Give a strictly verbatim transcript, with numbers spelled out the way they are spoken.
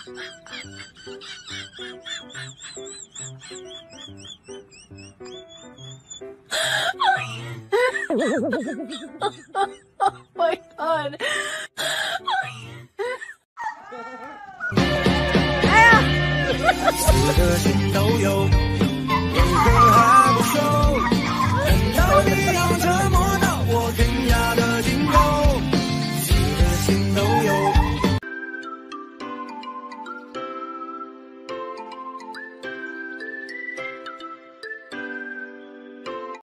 Oh my god！ 哎呀！ 四个心都有，为何还不收？难道你要折磨到我天涯的尽头？四个心都有。